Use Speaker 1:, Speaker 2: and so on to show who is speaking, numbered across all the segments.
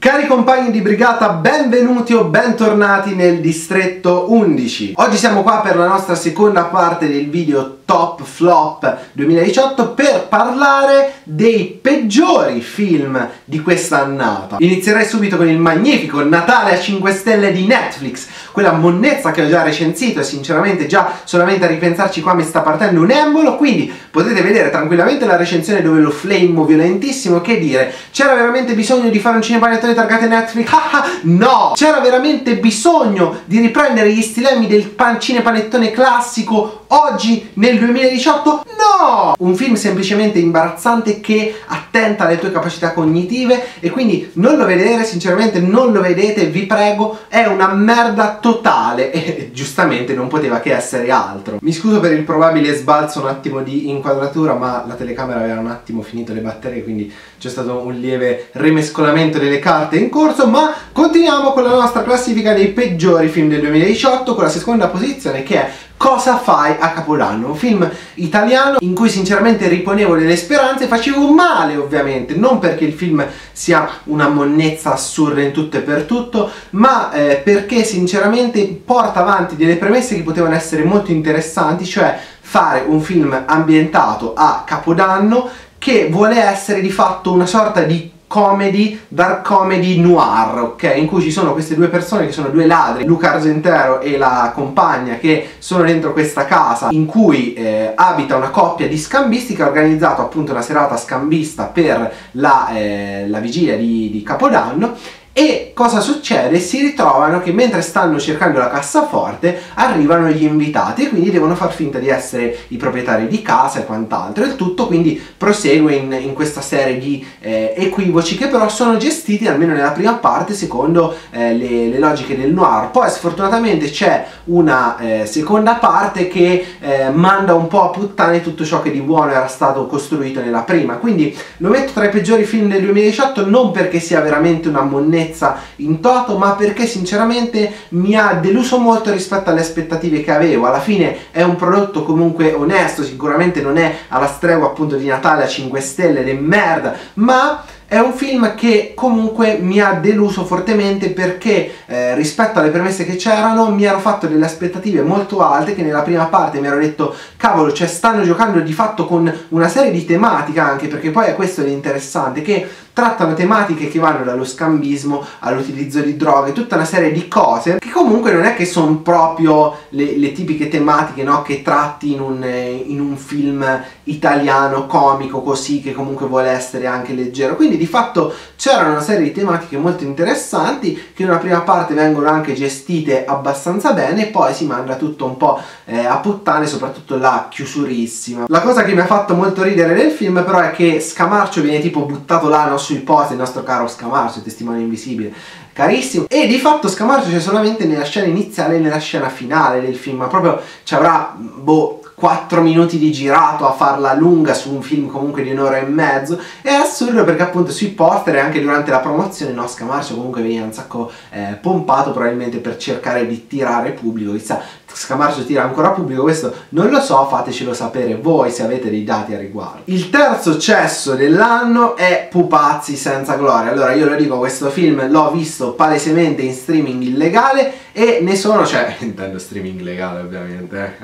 Speaker 1: Cari compagni di brigata, benvenuti o bentornati nel distretto 11. Oggi siamo qua per la nostra seconda parte del video Top Flop 2018 per parlare dei peggiori film di quest'annata. Inizierei subito con il magnifico Natale a 5 stelle di Netflix, quella monnezza che ho già recensito e sinceramente già solamente a ripensarci qua mi sta partendo un embolo, quindi potete vedere tranquillamente la recensione dove lo flammo violentissimo. Che dire, c'era veramente bisogno di fare un cinepanettone targate Netflix? No! C'era veramente bisogno di riprendere gli stilemi del cinepanettone classico oggi nel 2018? No! Un film semplicemente imbarazzante che attenta alle tue capacità cognitive e quindi non lo vedere, sinceramente non lo vedete, vi prego, è una merda totale e giustamente non poteva che essere altro. Mi scuso per il probabile sbalzo un attimo di inquadratura, ma la telecamera aveva un attimo finito le batterie, quindi c'è stato un lieve rimescolamento delle carte in corso, ma continuiamo con la nostra classifica dei peggiori film del 2018 con la seconda posizione che è Cosa fai a Capodanno? Un film italiano in cui sinceramente riponevo delle speranze, facevo male ovviamente, non perché il film sia una monnezza assurda in tutto e per tutto, ma perché sinceramente porta avanti delle premesse che potevano essere molto interessanti, cioè fare un film ambientato a Capodanno che vuole essere di fatto una sorta di comedy, dark comedy noir, ok? In cui ci sono queste due persone che sono due ladri, Luca Argentero e la compagna, che sono dentro questa casa in cui abita una coppia di scambisti che ha organizzato appunto una serata scambista per la vigilia di Capodanno. E cosa succede? Si ritrovano che mentre stanno cercando la cassaforte arrivano gli invitati e quindi devono far finta di essere i proprietari di casa e quant'altro. Il tutto quindi prosegue in questa serie di equivoci che però sono gestiti, almeno nella prima parte, secondo le logiche del noir. Poi sfortunatamente c'è una seconda parte che manda un po' a puttane tutto ciò che di buono era stato costruito nella prima. Quindi lo metto tra i peggiori film del 2018 non perché sia veramente una monnezza in toto, ma perché sinceramente mi ha deluso molto rispetto alle aspettative che avevo. Alla fine è un prodotto comunque onesto, sicuramente non è alla stregua appunto di Natale a 5 stelle de merda, ma è un film che comunque mi ha deluso fortemente perché rispetto alle premesse che c'erano mi ero fatto delle aspettative molto alte, che nella prima parte mi ero detto cavolo, cioè stanno giocando di fatto con una serie di tematiche, anche perché poi è questo l'interessante, che trattano tematiche che vanno dallo scambismo all'utilizzo di droghe, tutta una serie di cose che comunque non è che sono proprio le tipiche tematiche, no, che tratti in un film italiano comico così, che comunque vuole essere anche leggero. Quindi di fatto c'erano una serie di tematiche molto interessanti che in una prima parte vengono anche gestite abbastanza bene e poi si manda tutto un po' a puttane, soprattutto la chiusurissima. La cosa che mi ha fatto molto ridere nel film però è che Scamarcio viene tipo buttato là, no, sui posti, il nostro caro Scamarcio, testimone invisibile, carissimo, e di fatto Scamarcio c'è solamente nella scena iniziale e nella scena finale del film, ma proprio ci avrà boh 4 minuti di girato a farla lunga su un film comunque di un'ora e mezzo. È assurdo perché appunto sui poster e anche durante la promozione, no, Scamarcio comunque veniva un sacco pompato, probabilmente per cercare di tirare pubblico. Chissà, Scamarcio tira ancora pubblico, questo non lo so, fatecelo sapere voi se avete dei dati a riguardo. Il terzo cesso dell'anno è Pupazzi senza gloria. Allora io lo dico, questo film l'ho visto palesemente in streaming illegale e ne sono, cioè intendo streaming legale ovviamente,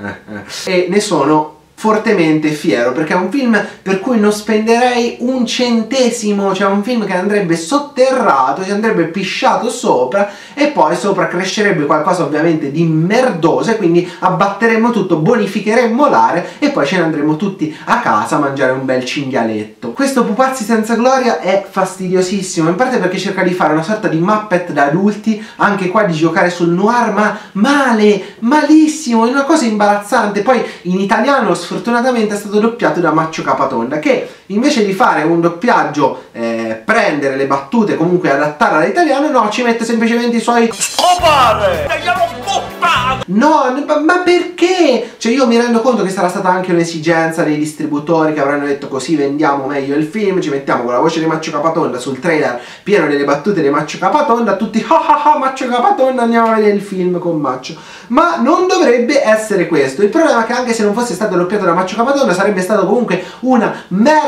Speaker 1: e ne sono fortemente fiero perché è un film per cui non spenderei un centesimo, cioè un film che andrebbe sotterrato, ci andrebbe pisciato sopra e poi sopra crescerebbe qualcosa ovviamente di merdoso e quindi abbatteremmo tutto, bonificheremmo l'area e poi ce ne andremo tutti a casa a mangiare un bel cinghialetto. Questo Pupazzi senza gloria è fastidiosissimo, in parte perché cerca di fare una sorta di Muppet da adulti, anche qua di giocare sul noir, ma male, malissimo, è una cosa imbarazzante. Poi in italiano sfortunatamente è stato doppiato da Maccio Capatonda, che invece di fare un doppiaggio, prendere le battute, comunque adattarle all'italiano, no, ci mette semplicemente i suoi scopare! No, ma perché? Cioè io mi rendo conto che sarà stata anche un'esigenza dei distributori che avranno detto così vendiamo meglio il film, ci mettiamo con la voce di Maccio Capatonda sul trailer pieno delle battute di Maccio Capatonda, tutti Maccio Capatonda, andiamo a vedere il film con Maccio. Ma non dovrebbe essere questo. Il problema è che anche se non fosse stato doppiato da Maccio Capatonda sarebbe stato comunque una merda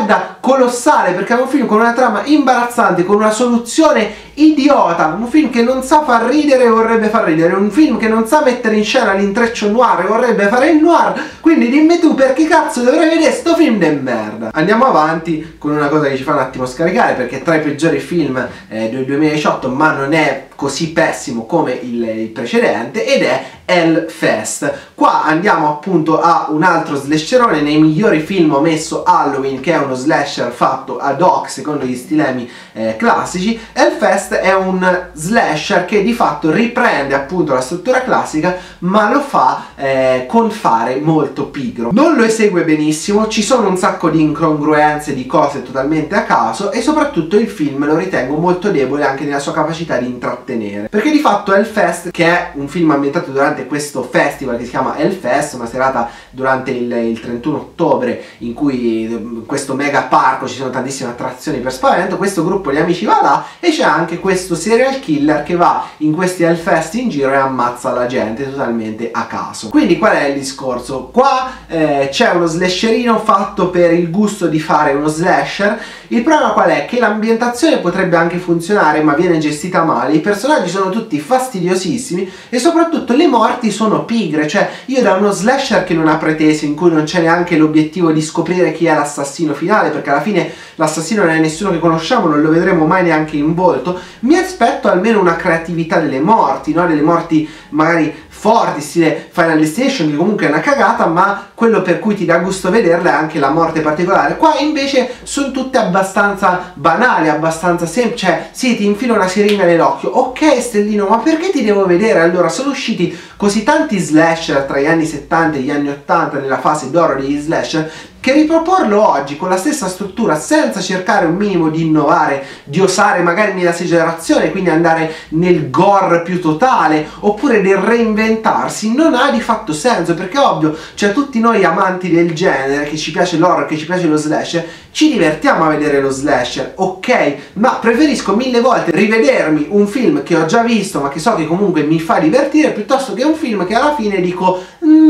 Speaker 1: colossale, perché è un film con una trama imbarazzante, con una soluzione idiota, un film che non sa far ridere e vorrebbe far ridere, un film che non sa mettere in scena l'intreccio noir e vorrebbe fare il noir. Quindi dimmi tu, perché cazzo dovrei vedere sto film de merda? Andiamo avanti con una cosa che ci fa un attimo scaricare, perché è tra i peggiori film del 2018, ma non è così pessimo come il precedente, ed è Hellfest. Qua andiamo appunto a un altro slasherone. Nei migliori film ho messo Halloween, che è uno slasher fatto ad hoc secondo gli stilemi classici. Hellfest è un slasher che di fatto riprende appunto la struttura classica, ma lo fa con fare molto pigro. Non lo esegue benissimo, ci sono un sacco di incongruenze, di cose totalmente a caso, e soprattutto il film lo ritengo molto debole anche nella sua capacità di intrattenere, perché di fatto Hellfest, che è un film ambientato durante questo festival che si chiama Hellfest, una serata durante il 31 ottobre in cui in questo mega parco ci sono tantissime attrazioni per spavento, questo gruppo di amici va là e c'è anche questo serial killer che va in questi Hellfest in giro e ammazza la gente totalmente a caso. Quindi qual è il discorso? Qua c'è uno slasherino fatto per il gusto di fare uno slasher. Il problema qual è? Che l'ambientazione potrebbe anche funzionare, ma viene gestita male, i personaggi sono tutti fastidiosissimi e soprattutto le morti sono pigre. Cioè, io da uno slasher che non ha pretese, in cui non c'è neanche l'obiettivo di scoprire chi è l'assassino finale, perché alla fine l'assassino non è nessuno che conosciamo, non lo vedremo mai neanche in volto, mi aspetto almeno una creatività delle morti, no? Delle morti magari forti, stile Final Destination, che comunque è una cagata, ma quello per cui ti dà gusto vederla è anche la morte particolare. Qua invece sono tutte abbastanza banali, abbastanza semplici. Cioè, sì, ti infilo una siringa nell'occhio, ok stellino, ma perché ti devo vedere? Allora, sono usciti così tanti slasher tra gli anni 70 e gli anni 80, nella fase d'oro degli slasher, che riproporlo oggi con la stessa struttura senza cercare un minimo di innovare, di osare magari nell'esagerazione, quindi andare nel gore più totale, oppure del reinventarsi, non ha di fatto senso, perché ovvio, cioè tutti noi amanti del genere, che ci piace l'horror, che ci piace lo slasher, ci divertiamo a vedere lo slasher, ok, ma preferisco mille volte rivedermi un film che ho già visto ma che so che comunque mi fa divertire, piuttosto che un film che alla fine dico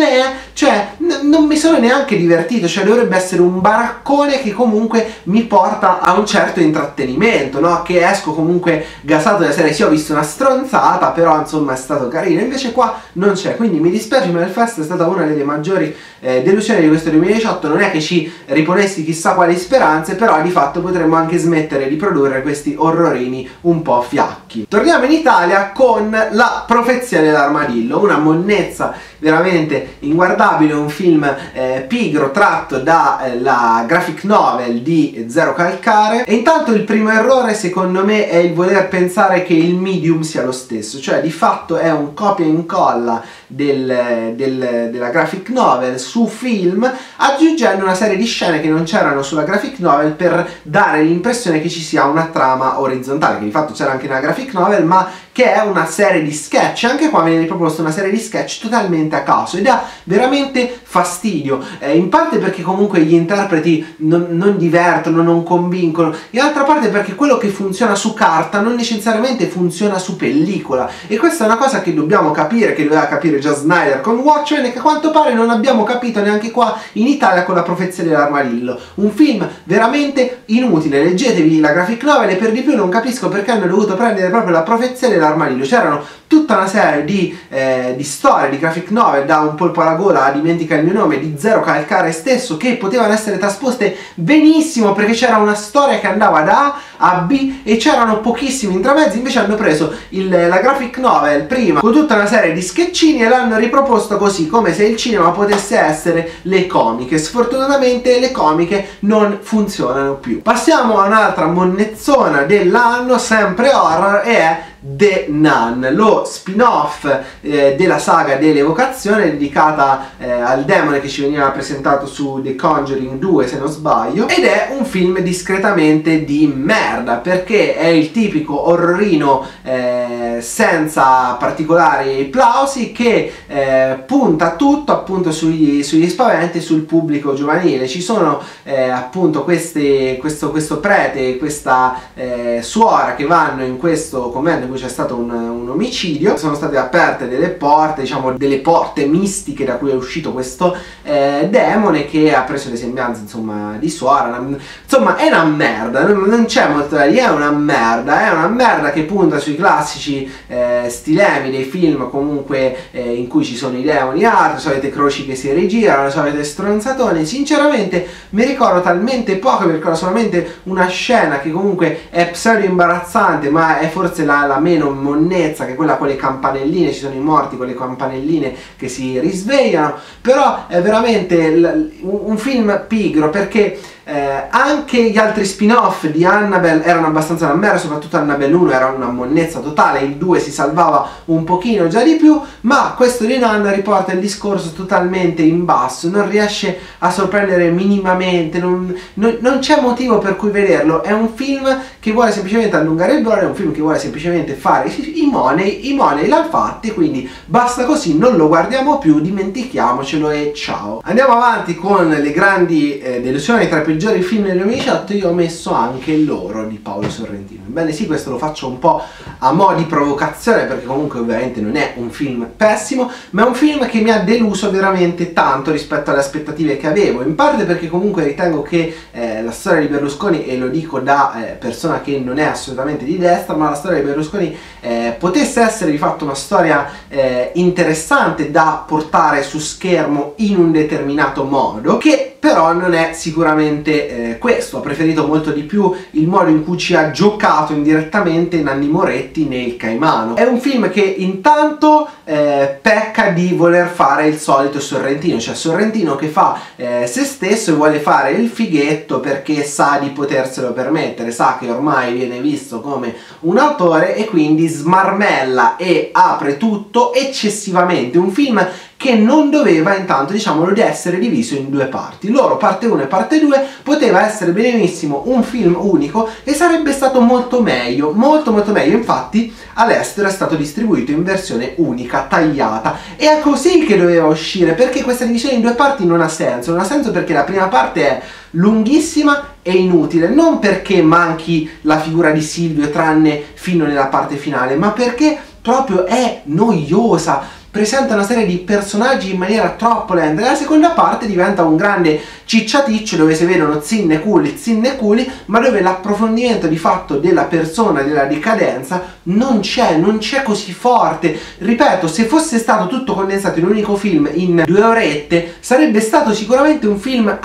Speaker 1: cioè non mi sono neanche divertito. Cioè dovrebbe essere un baraccone che comunque mi porta a un certo intrattenimento, no? Che esco comunque gasato della serie, sì, ho visto una stronzata, però insomma è stato carino. Invece qua non c'è, quindi mi dispiace, ma Hellfest è stata una delle maggiori delusioni di questo 2018. Non è che ci riponessi chissà quali speranze, però di fatto potremmo anche smettere di produrre questi orrorini un po' fiacchi. Torniamo in Italia con La profezia dell'armadillo, una monnezza veramente inguardabile, un film pigro tratto dalla graphic novel di Zero Calcare. E intanto il primo errore secondo me è il voler pensare che il medium sia lo stesso, cioè di fatto è un copia e incolla della graphic novel su film, aggiungendo una serie di scene che non c'erano sulla graphic novel per dare l'impressione che ci sia una trama orizzontale, che di fatto c'era anche nella graphic novel, ma che è una serie di sketch. Anche qua viene riproposta una serie di sketch totalmente a caso ed dà veramente fastidio, in parte perché comunque gli interpreti non divertono, non convincono, in altra parte perché quello che funziona su carta non necessariamente funziona su pellicola, e questa è una cosa che dobbiamo capire, che doveva capire già Snyder con Watchmen, e che a quanto pare non abbiamo capito neanche qua in Italia con La profezia dell'armadillo. Un film veramente inutile, leggetevi la graphic novel, e per di più non capisco perché hanno dovuto prendere proprio La profezia dell'armadillo. C'erano tutta una serie di storie, di graphic novel, da Un polpo alla gola a Dimentica il mio nome, di Zero Calcare stesso, che potevano essere trasposte benissimo perché c'era una storia che andava da A a B e c'erano pochissimi intramezzi. Invece hanno preso la graphic novel prima con tutta una serie di sketchini e l'hanno riproposto così, come se il cinema potesse essere le comiche. Sfortunatamente le comiche non funzionano più. Passiamo a un'altra monnezzona dell'anno, sempre horror, e è The Nun, lo spin-off della saga dell'evocazione, dedicata al demone che ci veniva presentato su The Conjuring 2 se non sbaglio, ed è un film discretamente di merda, perché è il tipico orrorino senza particolari plausi, che punta tutto appunto sugli spaventi, sul pubblico giovanile. Ci sono appunto questo prete e questa suora che vanno in questo convento, cui c'è stato un omicidio, sono state aperte delle porte, diciamo delle porte mistiche da cui è uscito questo demone che ha preso le sembianze, insomma, di Suora. Insomma, è una merda, non c'è molto da dire, è una merda che punta sui classici stilemi dei film comunque in cui ci sono i demoni, le solite croci che si rigirano, le solite stronzatone. Sinceramente mi ricordo talmente poco, mi ricordo solamente una scena che comunque è pseudo imbarazzante, ma è forse la meno monnezza, che è quella con le campanelline, ci sono i morti con le campanelline che si risvegliano. Però è veramente un film pigro, perché anche gli altri spin-off di Annabelle erano abbastanza una merda, soprattutto Annabelle 1 era una monnezza totale, il 2 si salvava un pochino già di più, ma questo di Nun riporta il discorso totalmente in basso, non riesce a sorprendere minimamente, non c'è motivo per cui vederlo. È un film che vuole semplicemente allungare il brodo, è un film che vuole semplicemente fare i money l'ha fatti, quindi basta così, non lo guardiamo più, dimentichiamocelo e ciao. Andiamo avanti con le grandi delusioni tra i peggiori film del 2018. Io ho messo anche Loro di Paolo Sorrentino. Bene, sì, questo lo faccio un po' a mo' di provocazione, perché comunque ovviamente non è un film pessimo, ma è un film che mi ha deluso veramente tanto rispetto alle aspettative che avevo, in parte perché comunque ritengo che la storia di Berlusconi, e lo dico da persona che non è assolutamente di destra, ma la storia di Berlusconi potesse essere di fatto una storia interessante da portare su schermo in un determinato modo, che però non è sicuramente questo. Ho preferito molto di più il modo in cui ci ha giocato indirettamente Nanni Moretti nel Caimano. È un film che intanto pecca di voler fare il solito Sorrentino, cioè Sorrentino che fa se stesso e vuole fare il fighetto perché sa di poterselo permettere, sa che ormai viene visto come un autore e quindi smarmella e apre tutto eccessivamente. Un film che non doveva, intanto diciamolo, di essere diviso in due parti. Loro parte 1 e parte 2 poteva essere benissimo un film unico e sarebbe stato molto meglio, molto meglio. Infatti all'estero è stato distribuito in versione unica, tagliata, e è così che doveva uscire, perché questa divisione in due parti non ha senso. Non ha senso perché la prima parte è lunghissima e inutile, non perché manchi la figura di Silvio tranne fino nella parte finale, ma perché proprio è noiosa, presenta una serie di personaggi in maniera troppo lenta. La seconda parte diventa un grande cicciaticcio dove si vedono zinne culi, ma dove l'approfondimento di fatto della persona, della decadenza non c'è così forte. Ripeto, se fosse stato tutto condensato in un unico film in 2 orette sarebbe stato sicuramente un film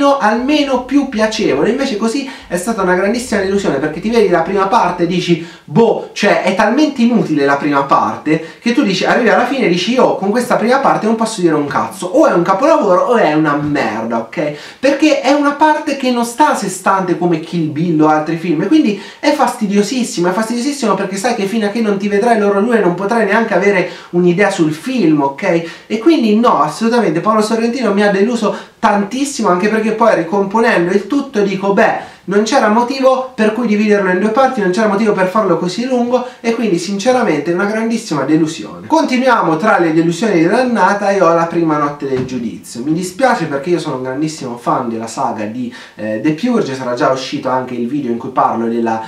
Speaker 1: almeno più piacevole. Invece così è stata una grandissima delusione, perché ti vedi la prima parte e dici boh, cioè è talmente inutile la prima parte che tu dici, arrivi alla fine e dici io con questa prima parte non posso dire un cazzo, o è un capolavoro o è una merda, ok? Perché è una parte che non sta a sé stante come Kill Bill o altri film, e quindi è fastidiosissimo perché sai che fino a che non ti vedrai loro due non potrai neanche avere un'idea sul film, ok? E quindi no, assolutamente Paolo Sorrentino mi ha deluso tantissimo, anche perché poi ricomponendo il tutto dico beh, non c'era motivo per cui dividerlo in due parti, non c'era motivo per farlo così lungo, e quindi sinceramente una grandissima delusione. Continuiamo tra le delusioni dell'annata e ho La prima notte del giudizio. Mi dispiace perché io sono un grandissimo fan della saga di The Purge, sarà già uscito anche il video in cui parlo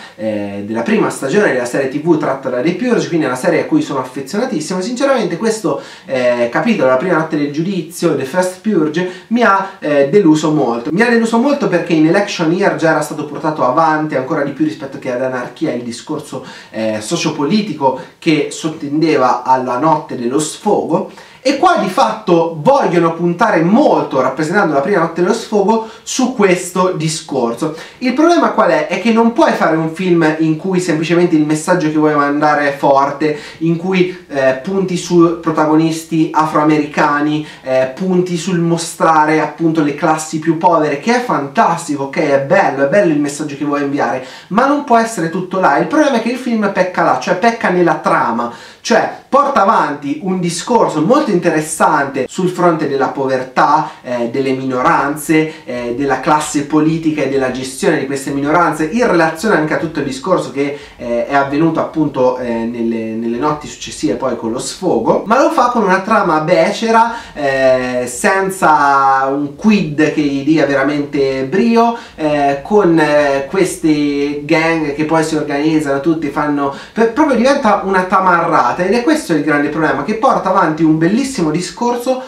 Speaker 1: della prima stagione della serie TV tratta da The Purge, quindi è una serie a cui sono affezionatissimo. Sinceramente questo capitolo, La prima notte del giudizio, The First Purge, mi ha deluso molto. Mi ha deluso molto perché in Election Year già era stato portato avanti ancora di più rispetto che ad Anarchia il discorso sociopolitico che sottendeva alla notte dello sfogo, e qua di fatto vogliono puntare molto, rappresentando la prima notte dello sfogo, su questo discorso. Il problema qual è? È che non puoi fare un film in cui semplicemente il messaggio che vuoi mandare è forte, in cui punti su protagonisti afroamericani, punti sul mostrare appunto le classi più povere, che è fantastico, ok? È bello il messaggio che vuoi inviare, ma non può essere tutto là. Il problema è che il film pecca là, cioè pecca nella trama, cioè porta avanti un discorso molto interessante sul fronte della povertà, delle minoranze, della classe politica e della gestione di queste minoranze, in relazione anche a tutto il discorso che è avvenuto appunto nelle notti successive poi con lo sfogo, ma lo fa con una trama becera, senza un quid che gli dia veramente brio, con queste gang che poi si organizzano, tutti fanno, proprio diventa una tamarrata, ed è questo il grande problema, che porta avanti un bellissimo discorso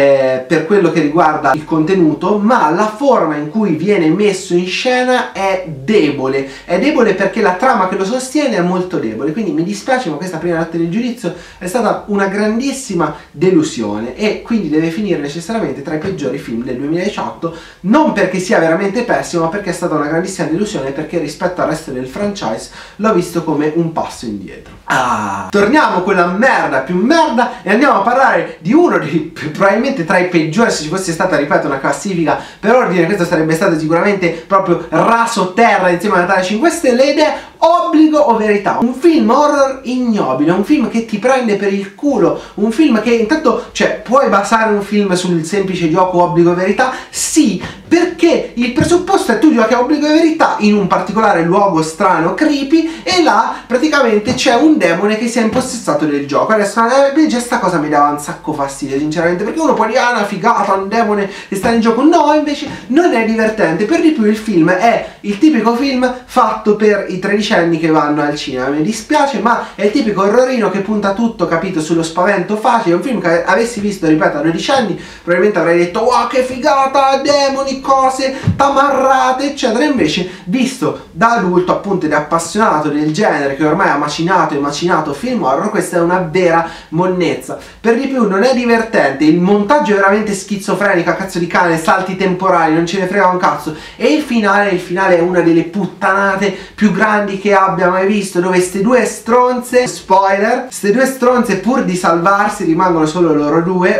Speaker 1: per quello che riguarda il contenuto, ma la forma in cui viene messo in scena è debole perché la trama che lo sostiene è molto debole, quindi mi dispiace, ma questa prima notte del giudizio è stata una grandissima delusione e quindi deve finire necessariamente tra i peggiori film del 2018, non perché sia veramente pessimo, ma perché è stata una grandissima delusione, perché rispetto al resto del franchise l'ho visto come un passo indietro. Torniamo con la merda più merda e andiamo a parlare di uno dei probabilmente tra i peggiori, se ci fosse stata, ripeto, una classifica per ordine, questo sarebbe stato sicuramente proprio raso terra insieme a Natale 5 Stelle, ed è Obbligo o Verità, un film horror ignobile, un film che ti prende per il culo, un film che intanto, cioè, puoi basare un film sul semplice gioco Obbligo o Verità? Sì, perché il presupposto è tu giochi a Obbligo e Verità in un particolare luogo strano, creepy, e là praticamente c'è un demone che si è impossessato del gioco. Adesso già sta cosa mi dava un sacco fastidio sinceramente, perché uno può dire una figata, un demone che sta in gioco, no, invece non è divertente. Per di più il film è il tipico film fatto per i tredicenni che vanno al cinema, mi dispiace, ma è il tipico orrorino che punta tutto, capito, sullo spavento facile. È un film che avessi visto, ripeto, a 12 anni probabilmente avrei detto wow che figata, demoni, cose tamarrate eccetera. Invece visto da adulto appunto ed appassionato del genere, che ormai ha macinato e macinato film horror, questa è una vera monnezza. Per di più non è divertente, il montaggio è veramente schizofrenico a cazzo di cane, salti temporali, non ce ne frega un cazzo, e il finale è una delle puttanate più grandi che abbia mai visto, dove ste due stronze, spoiler, ste due stronze pur di salvarsi rimangono solo loro due,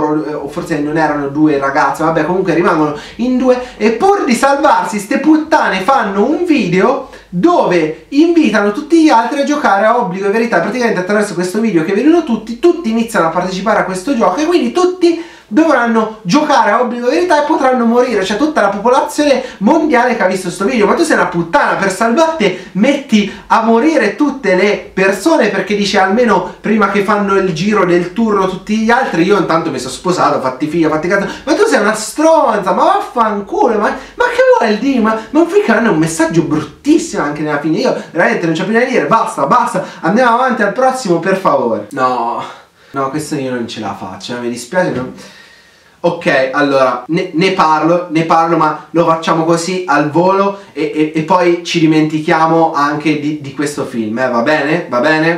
Speaker 1: o forse non erano due ragazze, vabbè, comunque rimangono in due, e pur di salvarsi ste puttane fanno un video dove invitano tutti gli altri a giocare a Obbligo e Verità. Praticamente attraverso questo video che vedono tutti iniziano a partecipare a questo gioco, e quindi tutti dovranno giocare a Obbligo e Verità e potranno morire, cioè tutta la popolazione mondiale che ha visto sto video. Ma tu sei una puttana, per salvarti metti a morire tutte le persone, perché dici almeno prima che fanno il giro del turno tutti gli altri, io intanto mi sono sposato, fatti figlio, fatti cazzo. Ma tu sei una stronza, ma vaffanculo, ma che vuoi dire? Ma un film che hanno un messaggio bruttissimo anche nella fine. Io veramente non c'ho più da dire, basta, andiamo avanti al prossimo, per favore. No, questo io non ce la faccio, mi dispiace, non... Ok, allora, ne parlo, ma lo facciamo così al volo e poi ci dimentichiamo anche di questo film, va bene? Va bene?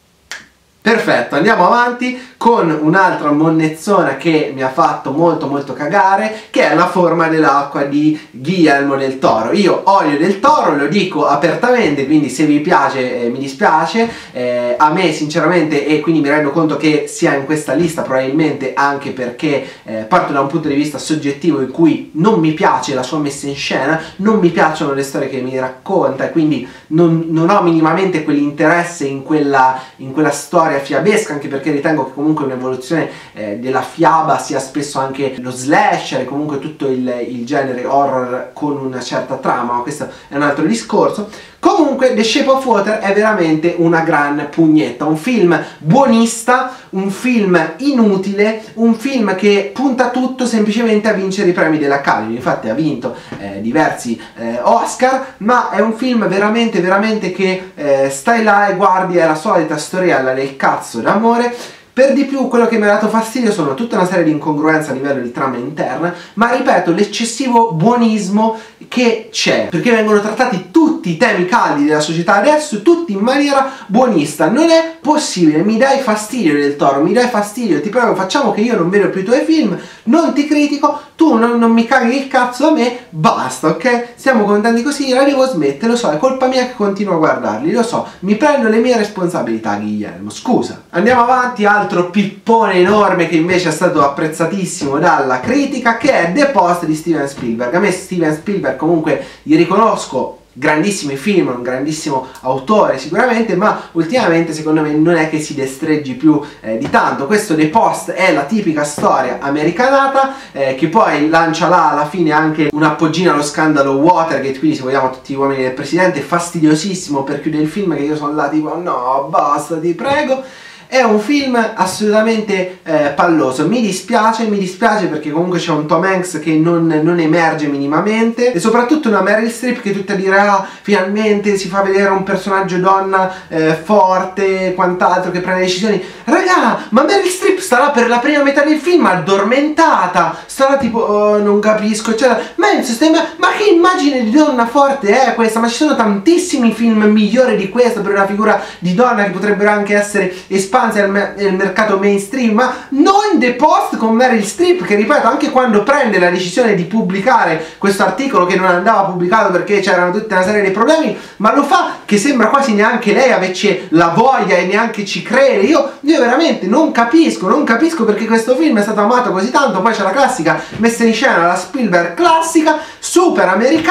Speaker 1: Perfetto, andiamo avanti con un'altra monnezzona che mi ha fatto molto cagare, che è La forma dell'acqua di Guillermo del Toro. Io odio del Toro, lo dico apertamente, quindi se vi piace mi dispiace, a me sinceramente, e quindi mi rendo conto che sia in questa lista probabilmente anche perché parto da un punto di vista soggettivo in cui non mi piace la sua messa in scena, non mi piacciono le storie che mi racconta, e quindi non ho minimamente quell'interesse in quella storia fiabesca, anche perché ritengo che comunque un'evoluzione della fiaba sia spesso anche lo slasher e comunque tutto il genere horror con una certa trama, ma questo è un altro discorso. Comunque The Shape of Water è veramente una gran pugnetta, un film buonista, un film inutile, un film che punta tutto semplicemente a vincere i premi dell'Academy. Infatti ha vinto diversi Oscar, ma è un film veramente che stai là e guardi, è la solita storiella del cazzo d'amore. Per di più quello che mi ha dato fastidio sono tutta una serie di incongruenze a livello di trama interna, ma ripeto, l'eccessivo buonismo che c'è, perché vengono trattati tutti i temi caldi della società adesso, tutti in maniera buonista. Non è possibile, mi dai fastidio del Toro, mi dai fastidio, ti prego, facciamo che io non vedo più i tuoi film, non ti critico, tu non mi caghi il cazzo a me, basta, ok? Siamo contenti così, la devo smettere, lo so, è colpa mia che continuo a guardarli, lo so, mi prendo le mie responsabilità, Guillermo, scusa. Andiamo avanti, altro pippone enorme che invece è stato apprezzatissimo dalla critica, che è The Post di Steven Spielberg. A me Steven Spielberg comunque gli riconosco grandissimi film, un grandissimo autore sicuramente, ma ultimamente secondo me non è che si destreggi più di tanto. Questo The Post è la tipica storia americanata che poi lancia là alla fine anche un appoggino allo scandalo Watergate, quindi se vogliamo tutti gli uomini del presidente, fastidiosissimo per chiudere il film, che io sono là tipo no basta ti prego. È un film assolutamente palloso, mi dispiace perché comunque c'è un Tom Hanks che non emerge minimamente, e soprattutto una Meryl Streep che tutta dirà finalmente si fa vedere un personaggio donna forte e quant'altro, che prende decisioni. Raga, ma Meryl Streep starà per la prima metà del film addormentata, starà tipo oh, non capisco eccetera. Ma che immagine di donna forte è questa? Ma ci sono tantissimi film migliori di questa per una figura di donna, che potrebbero anche essere espansi nel mercato mainstream, ma non The Post con Meryl Streep, che ripeto, anche quando prende la decisione di pubblicare questo articolo che non andava pubblicato perché c'erano tutta una serie di problemi, ma lo fa che sembra quasi neanche lei avesse la voglia e neanche ci crede. Io veramente non capisco perché questo film è stato amato così tanto. Poi c'è la classica messa in scena, la Spielberg classica, super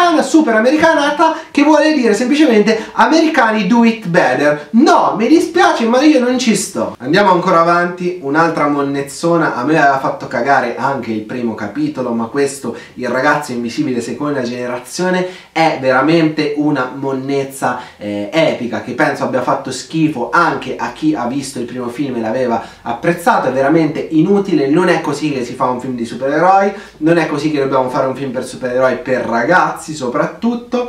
Speaker 1: americanata, che vuole dire semplicemente americani do it better. No, mi dispiace ma io non ci sto. Andiamo ancora avanti, un'altra monnezzona. A me aveva fatto cagare anche il primo capitolo, ma questo, Il ragazzo invisibile seconda generazione, è veramente una monnezza epica, che penso abbia fatto schifo anche a chi ha visto il primo film e l'aveva apprezzato. È veramente inutile, non è così che si fa un film di supereroi, non è così che dobbiamo fare un film per supereroi per ragazzi soprattutto.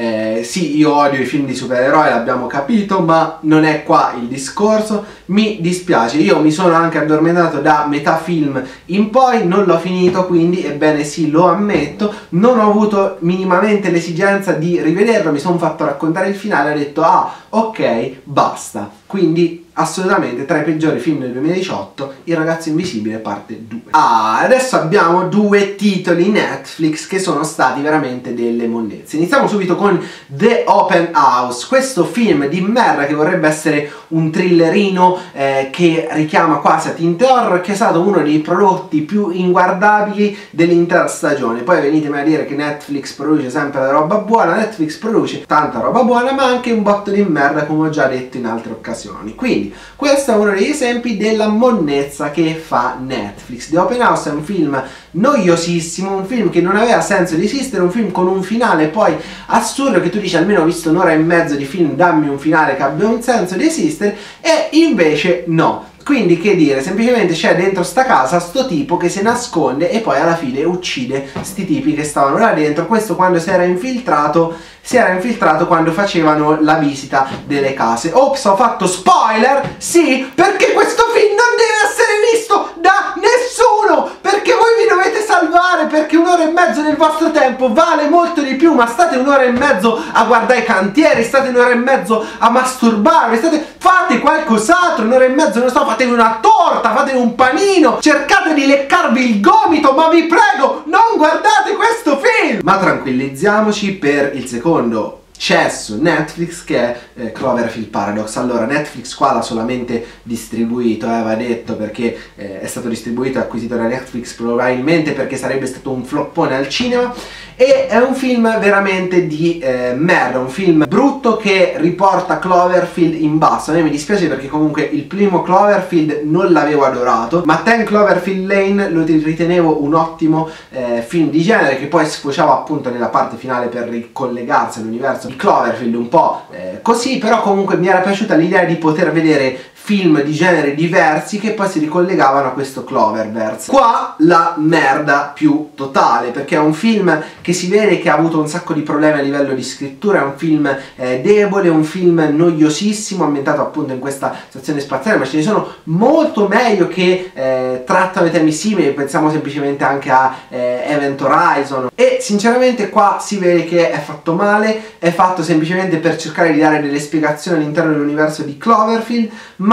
Speaker 1: Sì, io odio i film di supereroi, l'abbiamo capito, ma non è qua il discorso. Mi dispiace, io mi sono anche addormentato da metà film in poi, non l'ho finito, quindi ebbene sì, lo ammetto, non ho avuto minimamente l'esigenza di rivederlo, mi sono fatto raccontare il finale e ho detto ah ok, basta. Quindi assolutamente tra i peggiori film del 2018, Il ragazzo invisibile parte 2. Ah, adesso abbiamo due titoli Netflix che sono stati veramente delle monnezze. Iniziamo subito con The Open House, questo film di merda che vorrebbe essere un thrillerino che richiama quasi a tinte horror, che è stato uno dei prodotti più inguardabili dell'intera stagione. Poi venitemi a dire che Netflix produce sempre la roba buona. Netflix produce tanta roba buona ma anche un botto di merda, come ho già detto in altre occasioni. Quindi questo è uno degli esempi della monnezza che fa Netflix. The Open House è un film noiosissimo, un film che non aveva senso di esistere, un film con un finale poi assurdo, che tu dici almeno ho visto un'ora e mezzo di film, dammi un finale che abbia un senso di esistere, e invece no. Quindi che dire, semplicemente c'è dentro sta casa sto tipo che si nasconde e poi alla fine uccide sti tipi che stavano là dentro. Questo quando si era infiltrato quando facevano la visita delle case. Ops, ho fatto spoiler? Sì, perché questo film non deve essere visto da nessuno, perché voi vi dovete salvare, perché un'ora e mezzo del vostro tempo vale molto di più. Ma state un'ora e mezzo a guardare i cantieri, state un'ora e mezzo a masturbarvi, fate qualcos'altro, un'ora e mezzo, non so, fatevi una torta, fatevi un panino, cercate di leccarvi il gomito, ma vi prego, non guardate questo film! Ma tranquillizziamoci per il secondo cesso Netflix, che è Cloverfield Paradox. Allora, Netflix qua l'ha solamente distribuito, va detto, perché è stato distribuito e acquisito da Netflix probabilmente perché sarebbe stato un floppone al cinema, e è un film veramente di merda, un film brutto che riporta Cloverfield in basso. A me mi dispiace perché comunque il primo Cloverfield non l'avevo adorato, ma 10 Cloverfield Lane lo ritenevo un ottimo film di genere, che poi sfociava appunto nella parte finale per ricollegarsi all'universo di Cloverfield un po' così, però comunque mi era piaciuta l'idea di poter vedere film di genere diversi che poi si ricollegavano a questo Cloververse. Qua la merda più totale, perché è un film che si vede che ha avuto un sacco di problemi a livello di scrittura, è un film debole, un film noiosissimo, ambientato appunto in questa stazione spaziale, ma ce ne sono molto meglio che trattano i temi simili, pensiamo semplicemente anche a Event Horizon, e sinceramente qua si vede che è fatto male, è fatto semplicemente per cercare di dare delle spiegazioni all'interno dell'universo di Cloverfield,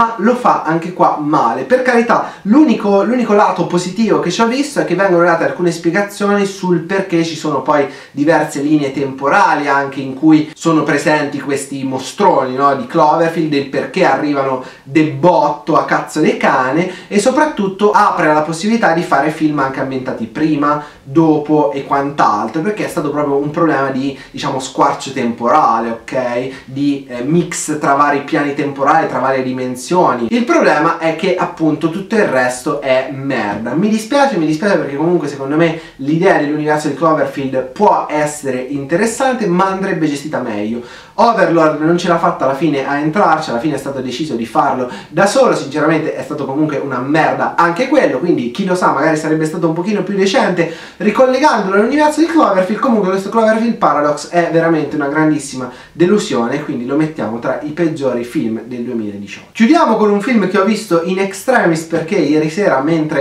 Speaker 1: ma lo fa anche qua male. Per carità, l'unico lato positivo che ci ho visto è che vengono date alcune spiegazioni sul perché ci sono poi diverse linee temporali anche in cui sono presenti questi mostroni, no, di Cloverfield, del perché arrivano de botto a cazzo di cane, e soprattutto apre la possibilità di fare film anche ambientati prima, dopo e quant'altro, perché è stato proprio un problema di, diciamo, squarcio temporale, ok? Di mix tra vari piani temporali, tra varie dimensioni. Il problema è che appunto tutto il resto è merda. Mi dispiace perché comunque secondo me l'idea dell'universo di Cloverfield può essere interessante, ma andrebbe gestita meglio. Overlord non ce l'ha fatta alla fine a entrarci, alla fine è stato deciso di farlo da solo, sinceramente è stato comunque una merda anche quello, quindi chi lo sa, magari sarebbe stato un pochino più decente ricollegandolo all'universo di Cloverfield. Comunque questo Cloverfield Paradox è veramente una grandissima delusione, quindi lo mettiamo tra i peggiori film del 2018. Chiudiamo con un film che ho visto in extremis, perché ieri sera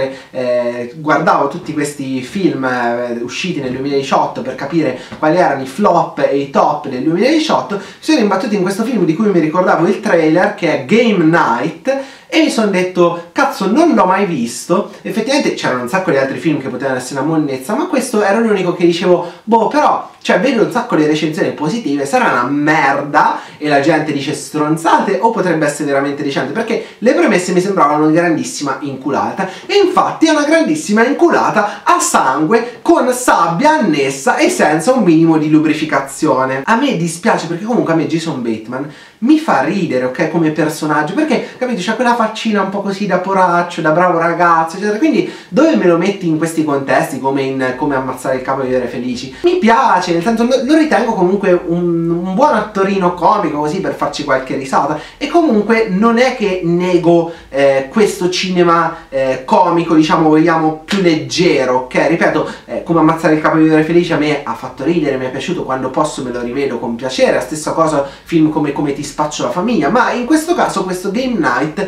Speaker 1: mentre guardavo tutti questi film usciti nel 2018 per capire quali erano i flop e i top del 2018, mi sono imbattuto in questo film di cui mi ricordavo il trailer, che è Game Night, e mi sono detto, cazzo, non l'ho mai visto. Effettivamente c'erano un sacco di altri film che potevano essere una monnezza, ma questo era l'unico che dicevo, boh, però, cioè, vedo un sacco di recensioni positive, sarà una merda e la gente dice stronzate, o potrebbe essere veramente decente, perché le premesse mi sembravano una grandissima inculata, e infatti è una grandissima inculata a sangue, con sabbia annessa e senza un minimo di lubrificazione. A me dispiace, perché comunque a me Jason Bateman mi fa ridere, ok, come personaggio, perché, capito, c'ha quella faccina un po' così da poraccio, da bravo ragazzo, eccetera, quindi dove me lo metti in questi contesti, come in Come ammazzare il capo e vivere felici? Mi piace, nel senso lo ritengo comunque un buon attorino comico, così per farci qualche risata, e comunque non è che nego questo cinema comico, diciamo, vogliamo, più leggero, ok? Ripeto, Come ammazzare il capo e vivere felici a me ha fatto ridere, mi è piaciuto, quando posso me lo rivedo con piacere, la stessa cosa film come Ti spaccio la famiglia, ma in questo caso questo Game Night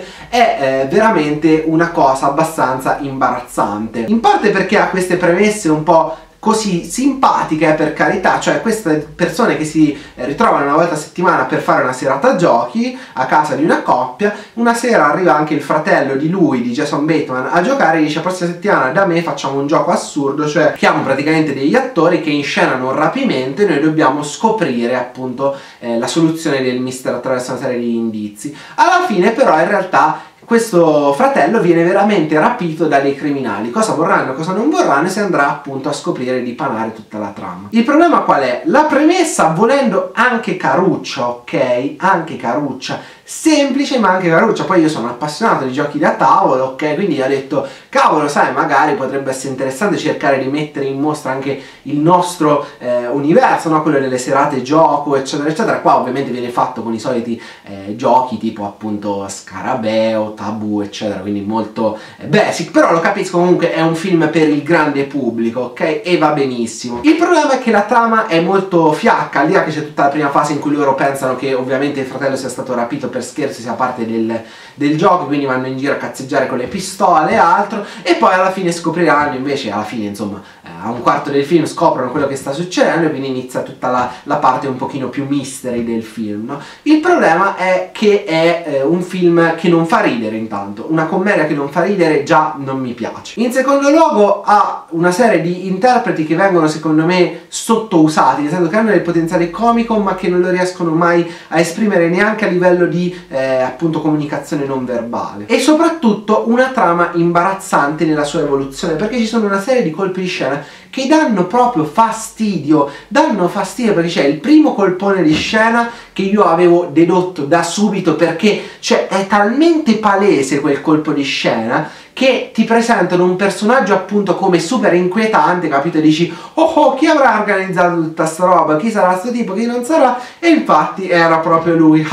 Speaker 1: è veramente una cosa abbastanza imbarazzante, in parte perché ha queste premesse un po' così simpatiche, per carità, cioè queste persone che si ritrovano una volta a settimana per fare una serata giochi a casa di una coppia. Una sera arriva anche il fratello di lui, di Jason Bateman, a giocare, e dice: prossima settimana da me facciamo un gioco assurdo, cioè chiamo praticamente degli attori che inscenano un rapimento e noi dobbiamo scoprire appunto la soluzione del mistero attraverso una serie di indizi. Alla fine però in realtà questo fratello viene veramente rapito da dei criminali. Cosa vorranno, cosa non vorranno, si andrà appunto a scoprire e dipanare tutta la trama. Il problema qual è? La premessa, volendo anche caruccia, ok? Anche caruccia, semplice ma anche caruccia. Poi io sono appassionato di giochi da tavolo, ok? Quindi ho detto, cavolo, sai, magari potrebbe essere interessante cercare di mettere in mostra anche il nostro universo, no? Quello delle serate gioco, eccetera eccetera. Qua ovviamente viene fatto con i soliti giochi tipo appunto Scarabeo, Tabù, eccetera, quindi molto basic, però lo capisco, comunque è un film per il grande pubblico, ok? E va benissimo. Il problema è che la trama è molto fiacca, al di là che c'è tutta la prima fase in cui loro pensano che ovviamente il fratello sia stato rapito per scherzo, sia parte del gioco, quindi vanno in giro a cazzeggiare con le pistole e altro, e poi alla fine scopriranno, invece alla fine insomma a un quarto del film scoprono quello che sta succedendo, e quindi inizia tutta la parte un pochino più mystery del film, no? Il problema è che è un film che non fa ridere. Intanto una commedia che non fa ridere già non mi piace. In secondo luogo ha una serie di interpreti che vengono secondo me sottousati, nel senso che hanno del potenziale comico ma che non lo riescono mai a esprimere neanche a livello di appunto comunicazione non verbale, e soprattutto una trama imbarazzante nella sua evoluzione, perché ci sono una serie di colpi di scena che danno proprio fastidio, perché c'è il primo colpone di scena che io avevo dedotto da subito, perché cioè è talmente palese quel colpo di scena che ti presentano un personaggio appunto come super inquietante, capito? E dici, oh, chi avrà organizzato tutta sta roba? Chi sarà sto tipo? Chi non sarà? E infatti era proprio lui.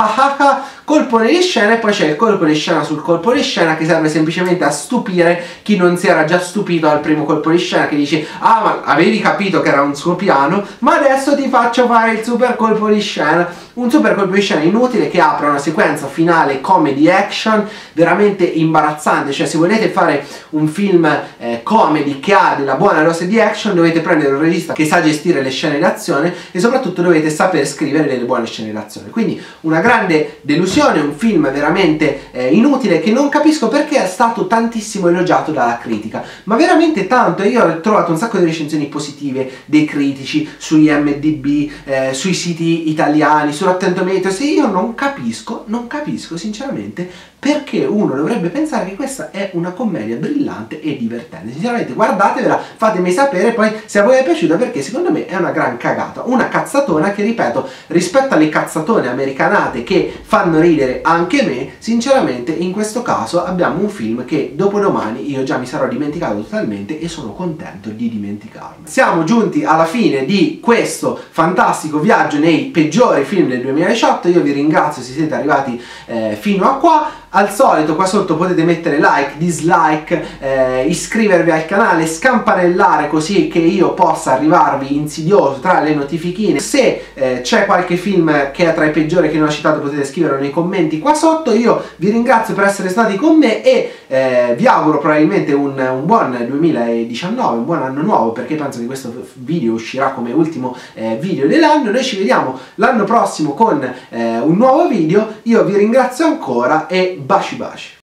Speaker 1: Colpo di scena. E poi c'è il colpo di scena sul colpo di scena che serve semplicemente a stupire chi non si era già stupito al primo colpo di scena, che dice, ah, ma avevi capito che era un suo piano, ma adesso ti faccio fare il super colpo di scena. Un super colpo di scena inutile che apre una sequenza finale comedy action veramente imbarazzante. Cioè, se volete fare un film comedy che ha della buona dose di action, dovete prendere un regista che sa gestire le scene d'azione, e soprattutto dovete saper scrivere delle buone scene d'azione. Quindi una grande delusione. conclusione, un film veramente inutile, che non capisco perché è stato tantissimo elogiato dalla critica, ma veramente tanto. Io ho trovato un sacco di recensioni positive dei critici su IMDb, sui siti italiani, su Rotten Tomatoes, e io non capisco sinceramente perché uno dovrebbe pensare che questa è una commedia brillante e divertente. Sinceramente guardatevela, fatemi sapere poi se a voi è piaciuta, perché secondo me è una gran cagata, una cazzatona che, ripeto, rispetto alle cazzatone americanate che fanno ridere anche me, sinceramente in questo caso abbiamo un film che dopodomani io già mi sarò dimenticato totalmente e sono contento di dimenticarmi. Siamo giunti alla fine di questo fantastico viaggio nei peggiori film del 2018, io vi ringrazio se siete arrivati fino a qua. Al solito qua sotto potete mettere like, dislike, iscrivervi al canale, scampanellare così che io possa arrivarvi insidioso tra le notifichine. Se c'è qualche film che è tra i peggiori che non ho citato, potete scriverlo nei commenti qua sotto. Io vi ringrazio per essere stati con me e vi auguro probabilmente un buon 2019, un buon anno nuovo, perché penso che questo video uscirà come ultimo video dell'anno. Noi ci vediamo l'anno prossimo con un nuovo video. Io vi ringrazio ancora e baci baci.